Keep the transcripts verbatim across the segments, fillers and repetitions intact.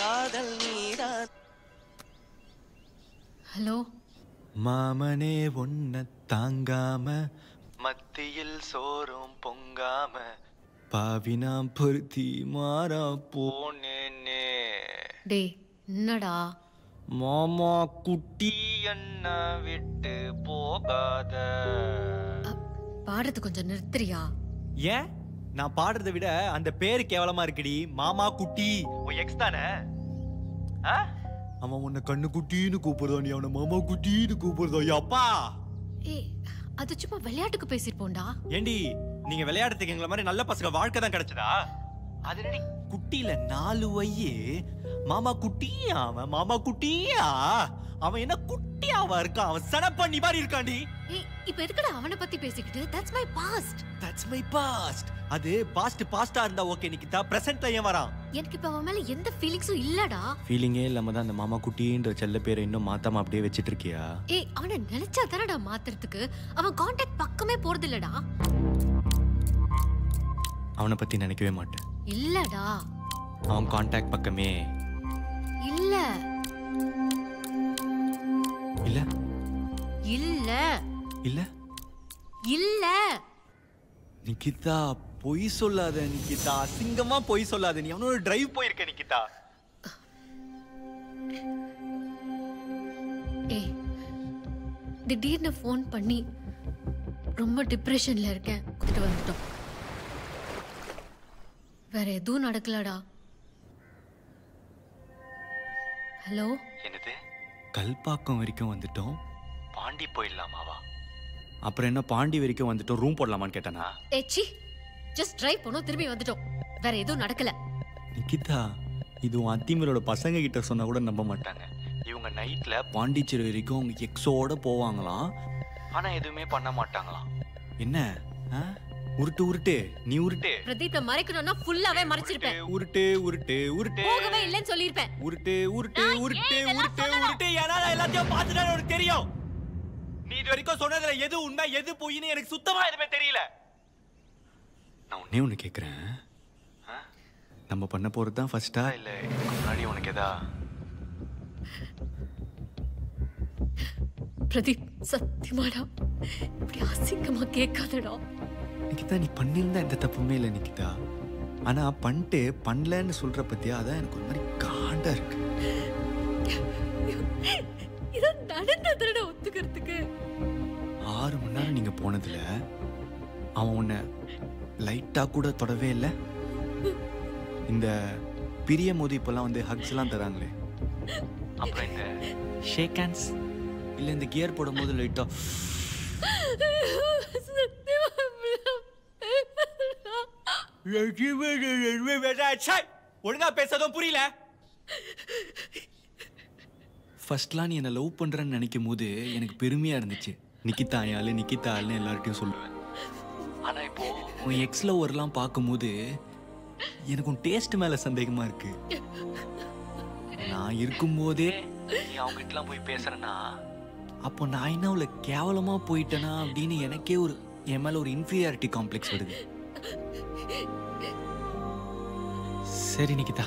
காதல் நீதான். ஹலோ மாமனே ஒன்ன தாங்காம மத்தியில் சோறும் பொங்காம பாவினாம் பொருத்தி மாறா போனேனே. டே என்னடா? மாமா குட்டி என்ன விட்டு போகாத. பாடுறது கொஞ்சம் நிறுத்துறியா? ஏன் நான் பாடுறதை விட அந்த பேரு கேவலமா இருக்குடி. மாமா குட்டி உன் எக்ஸ் தானே? அவன் உன்னை கண்ணு குட்டின்னு கூப்பிடுறா, நீ அவனை மாமா குட்டின்னு கூப்பிடுறா. அப்பா ஏய் அது சும்மா விளையாட்டுக்கு பேசிருப்போம்டா. ஏண்டி நீங்க விளையாடுறதுக்கு எங்களை மாதிரி நல்ல பசங்க வாழ்க்கை தான் கிடைச்சதா? அது குட்டியில நாலு வையே மாமா குட்டியா. அவன் மாமா குட்டியா? அவன் என்ன குட்டியாவா இருக்கான்? அவன் சனப்பண்ணி மாதிரி இருக்காண்டி. ஏய் இப்போ எதுக்குடா அவனை பத்தி பேசிக்கிட்டு? That's my past. That's my past. அது பாஸ்ட் பாஸ்டா இருந்தா ஓகே நிக்கிதா. பிரசன்ட்ல ஏன் வரான்? எனக்கு இப்ப அவன் மேல எந்த ஃபீலிங்ஸும் இல்லடா. ஃபீலிங்கே இல்லாம தான் அந்த மாமா குட்டின்ற செல்ல பேரை இன்னும் மாத்தாம அப்படியே வச்சிட்டு இருக்கியா? ஏய் அவனை நினைச்சா தானடா மாத்துறதுக்கு. அவன் கான்டாக்ட் பக்கமே போறது இல்லடா. அவனை பத்தி நினைக்கவே மாட்டேன். இல்லடா அவன் கான்டாக்ட் பக்கமே இல்ல இல்ல இல்ல இல்ல இல்ல. நிக்கிதா பொய் சொல்லாத நிக்கிதா. அசிங்கமா பொய் சொல்லாத. நீ அவனோட டிரைவ் போயிருக்க நிக்கிதா. ஏய் திடீர்னு ஃபோன் பண்ணி ரொம்ப டிப்ரெஷன்ல இருக்கேன் கூட்டிட்டு வந்துட்டோம். வேற எதுவும் நடக்கலடா. ஹலோ என்னது? கல்பாக்கம் வரைக்கும் வந்துட்டோம். பாண்டி போயிடலாமாவா? அப்புறம் என்ன பாண்டி வரைக்கும் வந்துட்டோம் ரூம் போடலாமான்னு கேட்டானா? ஏச்சி ஜஸ்ட் டிரைவ் பண்ணோம் திரும்பி வந்துட்டோம். வேற எதுவும் நடக்கல. நிக்கிதா இது உன் அத்திமலோட பசங்க கிட்ட சொன்னா கூட நம்ப மாட்டாங்க. இவங்க நைட்ல பாண்டிச்சேரி வரைக்கும் அவங்க எக்ஸோட போவாங்களாம். ஆனா எதுவுமே பண்ண மாட்டாங்களாம். என்ன உருட்டு உருட்டு நீ உருட்டு. பிரதீப்ப மறைக்கணும்னா ஃபுல்லாவே மறைச்சிருப்பேன். உருட்டு உருட்டு உருட்டு போகவே இல்லைன்னு சொல்லிருப்பேன். உருட்டு உருட்டு உருட்டு உருட்டு உருட்டு. ஏன்னா எல்லாத்தையும் பார்த்துட்டா உனக்கு தெரியும். நீ இது வரைக்கும் சொன்னதுல எது உண்மை எது பொய்ன்னு எனக்கு சுத்தமா எதுவுமே தெரியல. நான் உன்னே ஒண்ணு கேக்குறேன். நம்ம பண்ண போறது தான் ஃபர்ஸ்டா இல்ல இதுக்கு முன்னாடி உனக்கு எதா? பிரதீப் சத்தியமாடா இப்படி அசிங்கமா கேட்காதடா. நிக்கிதா நீ பண்ணிருந்தா எந்த தப்புமே இல்லை நிக்கிதா. ஆனா பண்ணிட்டு பண்ணலன்னு சொல்ற பத்தியா அதான் எனக்கு ஒரு மாதிரி காண்டா இருக்கு. இதான் நடந்ததுடா ஒத்துக்கிறதுக்கு. ஆறு மணி நேரம் நீங்க போனதுல அவன் உன்னை லைட்டா கூட தொடவே இல்லை. இந்த பிரிய மோதி இப்பெல்லாம் வந்து ஹக்ஸ் எல்லாம் தராங்களே, அப்புறம் இந்த ஷேக் ஹேண்ட்ஸ் இல்ல இந்த கியர் போடும் போது லைட்டா ஒழுங்கா பேசதும் புரியல. ஃபர்ஸ்ட்லாம் நீ என்ன லவ் பண்றேன்னு நினைக்கும் போது எனக்கு பெருமையா இருந்துச்சு. நிக்கிதா ஆளு நிக்கிதா ஆளுன்னு எல்லார்ட்டையும் சொல்லுவேன். ஆனா இப்போ உன் எக்ஸ் லவ்வர்லாம் பார்க்கும்போது எனக்கு உன் டேஸ்ட் மேல சந்தேகமா இருக்கு. நான் இருக்கும்போதே நீ அவங்க கிட்டலாம் போய் பேசுறேன்னா அப்போ நான் என்ன அவளை கேவலமா போயிட்டேனா அப்படின்னு எனக்கே ஒரு என் மேல ஒரு இன்ஃபீரியாரிட்டி காம்ப்ளெக்ஸ் வருது. சரி நிக்கிதா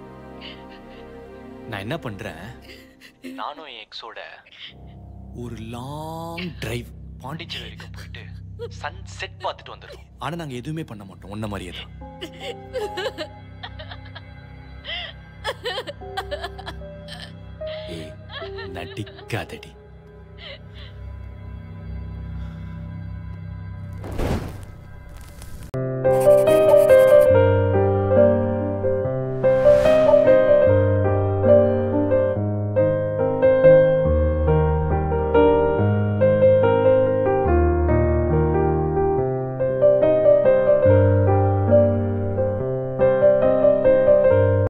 நான் என்ன பண்றேன், நானும் என் எக்ஸோட ஒரு லாங் டிரைவ் பாண்டிச்சேரி வரைக்கும் போயிட்டு சன் செட் பார்த்துட்டு வந்துடும். ஆனா நாங்க எதுவுமே பண்ண மாட்டோம் உன்ன மாதிரியே தான். ஏய் நடிக்காதடி.